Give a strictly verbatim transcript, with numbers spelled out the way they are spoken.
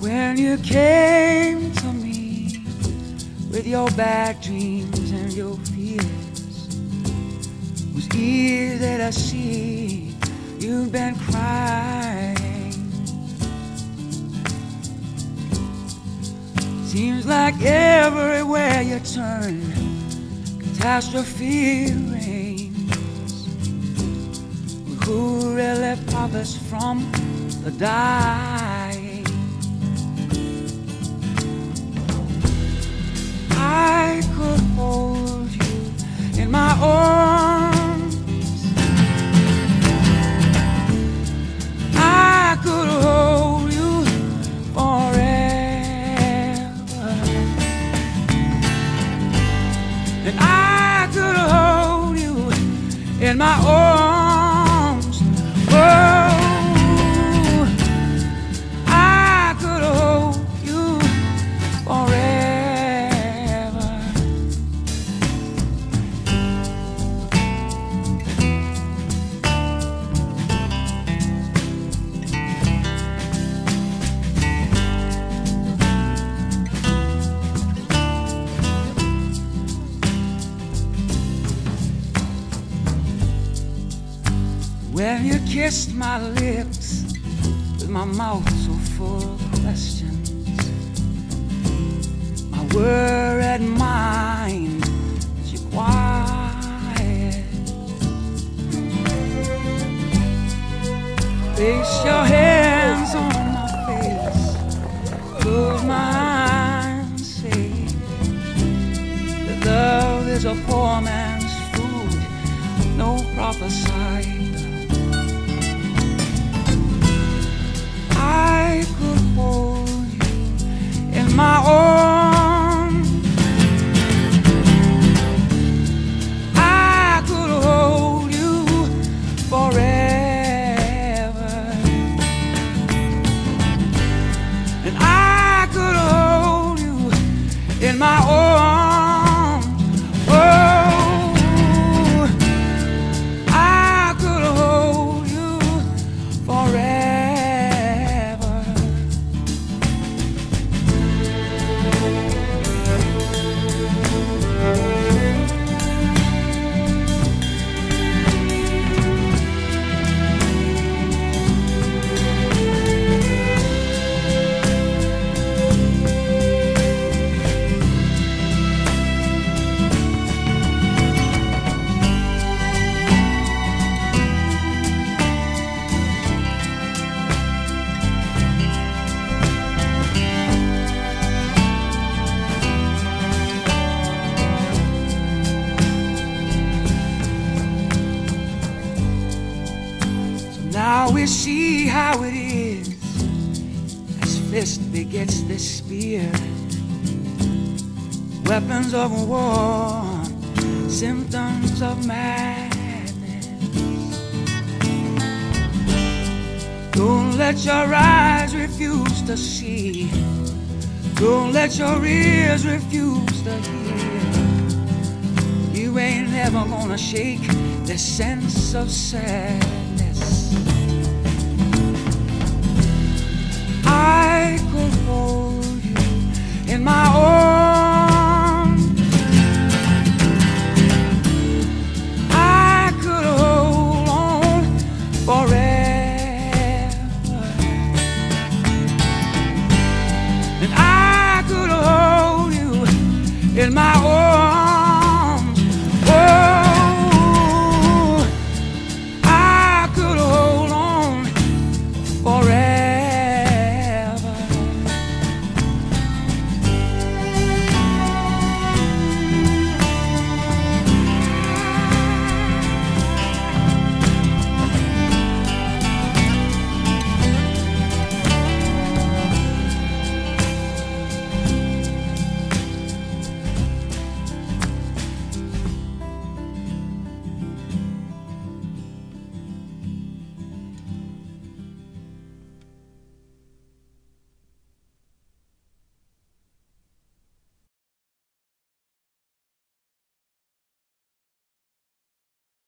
When you came to me with your bad dreams and your fears, it was easy to see you've been crying. Seems like everywhere you turn, catastrophe reigns. But who really profits from the dying? I could hold you in my arms. I could hold you forever, and I could hold you in my arms. Oh, I could hold you forever. When you kissed my lips with my mouth so full of questions, my worried mind was you quiet. Place your hands on my face, close my eyes, say that love is a poor man's food, no prophesying. I could hold you in my arms. I could hold you forever, and I could hold you in my arms. Oh, I could hold you forever. Now we see how it is, as fist begets the spear. Weapons of war, symptoms of madness. Don't let your eyes refuse to see. Don't let your ears refuse to hear. You ain't never gonna shake the sense of sadness.